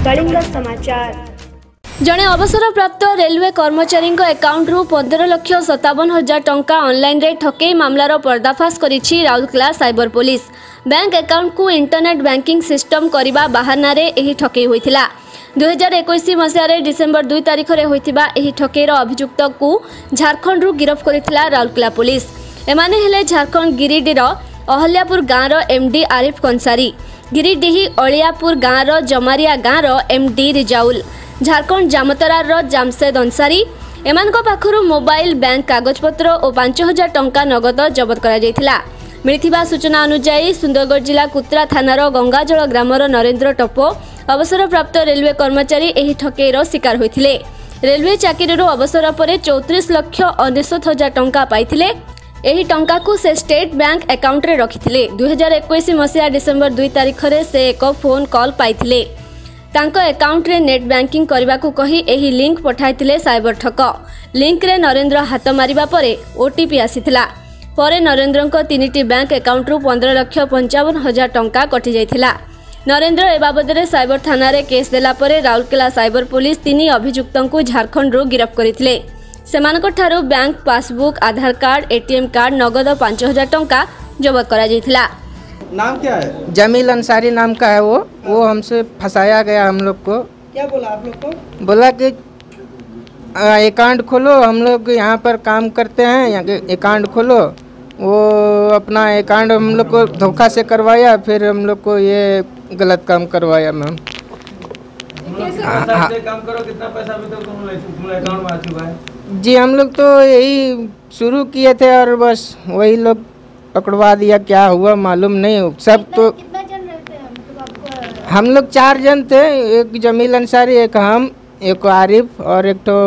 कलिंग समाचार। जड़े अवसरप्राप्त रेलवे कर्मचारी अकाउंट रु 15,57,000 टंका ऑनलाइन रे ठकई मामलार पर्दाफाश करिछि Rourkela cyber police. Bank account को इंटरनेट बैंकिंग सिस्टम करने बहाना रे एही ठकई होइथिला। 2021 मसीह डिसेम्बर 2 तारिख रे होइथिबा एही ठकईर अभियुक्त को झारखंड रु गिरफ्त करिथिला राउरकेला पुलिस। एमाने हेले झारखंड गिरिडीर अहल्यापुर गाँव एमडी आरिफ कंसारी, गिरिडीही अलियापुर गाँव जमारिया गाँव एमडी रिजाउल, झारखंड जामतरार जामशेद अंसारी। एमानको पाखरु मोबाइल, बैंक कागजपत्र और 5,000 टंका नगद जबत करा जायथिला। मिलिथिबा सूचना अनुसार सुंदरगढ़ जिला कुत्रा थानार गंगाजल ग्रामर नरेंद्र टप्पो अवसरप्राप्त रेलवे कर्मचारी एही ठकईर शिकार होइथिले। रेलवे चाकरीरू अवसर पर 34,19,000 टंका पाइथिले। एही टंका को से स्टेट बैंक अकाउंट रे रखिथिले। 2021 मसीहा डिसेम्बर 2 तारिख रे से एक फोन कॉल पाइथिले। तांको अकाउंट रे नेट बैंकिंग करबा को कही एही लिंक पठाइथिले साइबर ठक। लिंक रे नरेंद्र हाथ मारिबा परे ओटीपी आसीथिला। परे नरेंद्रको 3टी बैंक अकाउंट रु 15,55,000 टंका कटि जाइथिला। नरेंद्र ए बाबद रे साइबर थाना रे केस देला परे राउरकेला साइबर पुलिस 3 अभियुक्तଙ୍କୁ झारखंड रु गिरफ्त करिथिले। सेमानक ठारू bank passbook, Aadhaar card, ATM card, नगद 5,000 टंका जब्त करा जाइथिला। नाम क्या है? जमील अंसारी नाम का है वो हमसे फंसाया गया। हम लोग को क्या बोला आप लोग को? बोला कि अकाउंट खोलो, हम लोग यहाँ पर काम करते हैं, अकाउंट खोलो। वो अपना अकाउंट हम लोग को धोखा से करवाया, फिर हम लोग को ये गलत काम करवाया। मैम काम करो, कितना पैसा अभी तक तुम्हारे अकाउंट में आ चुका है? जी हम लोग तो यही शुरू किए थे और बस वही लोग पकड़वा दिया। क्या हुआ मालूम नहीं। सब तो कितना जन रहते हैं? मतलब आपको हम लोग 4 जन थे, एक जमील अंसारी, एक हम, एक आरिफ और एक तो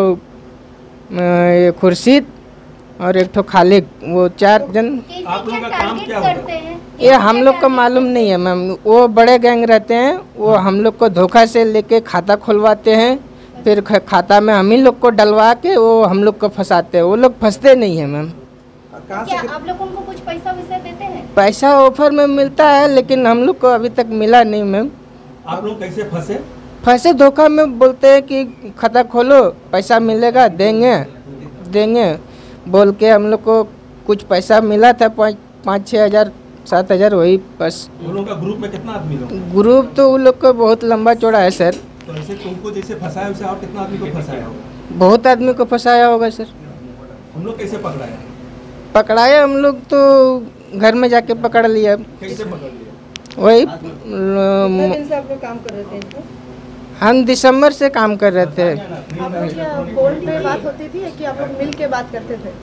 खुर्शीद और एक तो खालिद। वो 4 जन। आप लोगों का काम क्या करते हैं? ये हम लोग को मालूम नहीं है मैम। वो बड़े गैंग रहते हैं, वो हम लोग को धोखा से लेके खाता खुलवाते हैं, फिर खाता में हम ही लोग को डलवा के वो हम लोग को फंसाते हैं। वो लोग फंसते नहीं है मैम। क्या आप लोग उनको कुछ पैसा वैसा देते हैं? पैसा ऑफर में मिलता है, लेकिन हम लोग को अभी तक मिला नहीं मैम। आप लोग कैसे फंसे? फंसे धोखा में बोलते हैं कि खाता खोलो, पैसा मिलेगा, देंगे बोल के हम लोग को कुछ पैसा मिला था 5-6 हज़ार 7 हज़ार, वही बस। उन लोगों का ग्रुप में कितना आदमी लोग? ग्रुप तो उन लोग को बहुत लंबा चौड़ा है सर। तो ऐसे तुमको जैसे फंसाया वैसे और कितना आदमी को फंसाया होगा? बहुत आदमी को फंसाया होगा सर। हम लोग कैसे पकड़ाया? पकड़ाया हम लोग तो घर में जाके पकड़ लिया। कैसे पकड़ लिया? वही कितने दिन से आप लोग काम कर रहे थे इसको? हम दिसंबर से काम कर रहे थे। आप लोग क्या फोन पे बात होती थी कि आप लोग मिल के बात करते थे?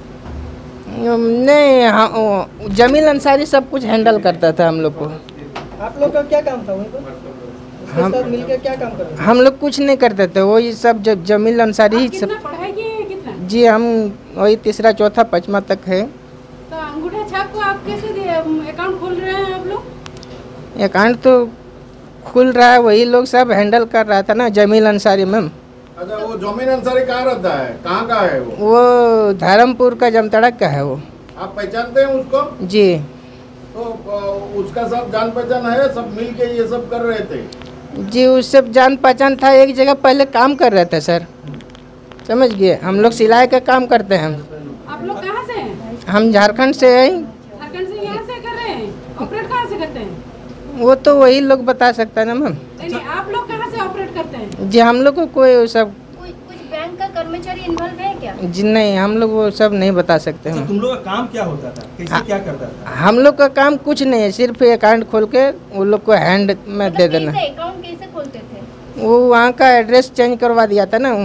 नहीं, हाँ, जमील अंसारी सब कुछ हैंडल करता था हम लोग को। आप लोग का क्या काम था वहीं पर? उसके साथ मिल के क्या काम कर रहे थे? हम लोग कुछ नहीं करते थे, वो ये सब जमील अंसारी ही सब। पढ़ाई किए कितना? जी हम वही 3रा 4था 5वां तक है। तो अंगूठा छाप को आप कैसे अकाउंट खोल रहे हैं आप लोग? अकाउंट तो खुल रहा है, वही लोग सब हैंडल कर रहा था ना, जमील अंसारी मैम। अच्छा, वो जमील अंसारी कहाँ रहता है? कहाँ का है वो? वो धर्मपुर का जमतड़ा का है वो। आप पहचानते हैं उसको? जी। तो उसका सब जान पहचान है, सब मिल के ये सब कर रहे थे? जी उस सब जान पहचान था। एक जगह पहले काम कर रहे थे सर, समझ गए। हम लोग सिलाई का काम करते हैं। आप लोग कहाँ से हैं? हम झारखंड से हैं। झारखंड से यहाँ से कर रहे हैं? ऑपरेट कहाँ से करते हैं? वो तो वही लोग बता सकता है ना मैम। नहीं, आप लोग कहाँ से ऑपरेट करते हैं? जी हम लोग को कोई सब कुछ बैंक का कर्मचारी इन्वॉल्व है क्या? जी नहीं, हम लोग वो सब नहीं बता सकते हैं। तुम लोग का काम क्या होता था? कैसे क्या करता था? हम लोग का काम कुछ नहीं है, सिर्फ अकाउंट खोल के वो लोग को हैंड में दे देना। अकाउंट कैसे खोलते थे? वो वहाँ का एड्रेस चेंज करवा दिया था ना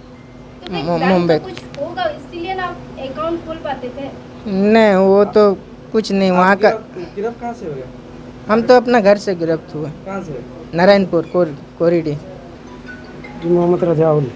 मुंबई। कुछ होगा इसीलिए ना अकाउंट खोल पाते थे? नहीं, वो तो कुछ नहीं। वहाँ का गिरफ्त कहाँ से हो गया? हम तो अपना घर से गिरफ्त हुए। कहाँ से? नारायणपुर कोरीडी। मोहम्मद रजाउल।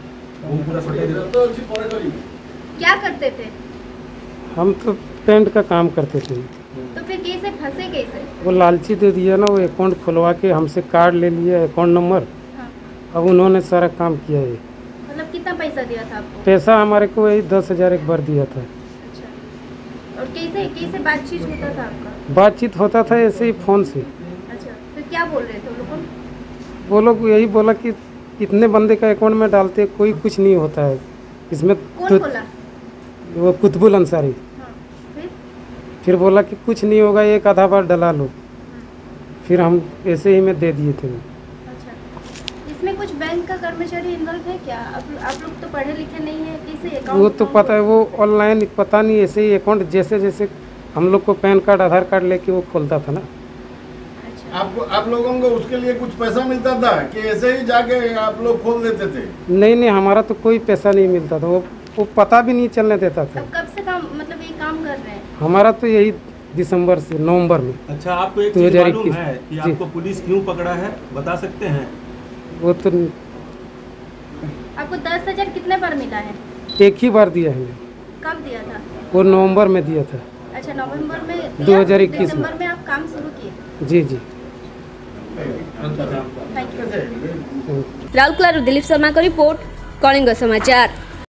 क्या करते थे? हम तो पेंट का काम करते थे। तो फिर कैसे फंसे? कैसे? वो लालची दे दिया ना, वो अकाउंट खुलवा के हमसे कार्ड ले लिया, अकाउंट नंबर। हाँ। अब उन्होंने सारा काम किया है। मतलब कितना पैसा दिया था आपको? पैसा हमारे को वही 10,000 एक बार दिया था। अच्छा। और कैसे कैसे बातचीत होता था आपका? बातचीत होता था ऐसे ही फ़ोन से। अच्छा, फिर क्या बोल रहे थे वो लोग? वो लोग यही बोला कि इतने बंदे का अकाउंट में डालते कोई कुछ नहीं होता है इसमें। कौन तो बोला? वो कुतुबुल अंसारी हाँ, फिर बोला कि कुछ नहीं होगा, एक आधा बार डला लो। फिर हम ऐसे ही में दे दिए थे। अच्छा, इसमें कुछ बैंक का कर्मचारी इन्वॉल्व है क्या? आप लोग तो पढ़े लिखे नहीं है, कैसे अकाउंट? वो तो पता है, वो ऑनलाइन पता नहीं, ऐसे ही अकाउंट जैसे जैसे हम लोग को पैन कार्ड आधार कार्ड लेके वो खोलता था ना। अच्छा, आप लोगों को उसके लिए कुछ पैसा मिलता था कि ऐसे ही जाके आप लोग खोल देते थे? नहीं, हमारा तो कोई पैसा नहीं मिलता था, वो पता भी नहीं चलने देता था। अब कब से काम, मतलब ये काम कर रहे हैं? हमारा तो यही दिसंबर से नवंबर में। अच्छा, आपको एक चीज मालूम है कि आपको पुलिस क्यों पकड़ा है, बता सकते हैं? वो तो आपको 10,000 कितने बार मिला है? एक ही बार दिया है। कब दिया था? वो नवंबर में दिया था। अच्छा, नवंबर में दिया, 2021 में। दिसंबर में आप काम शुरू किए? जी। Thank you. राउरकेला दिलीप शर्मा का रिपोर्ट, कलिंग समाचार।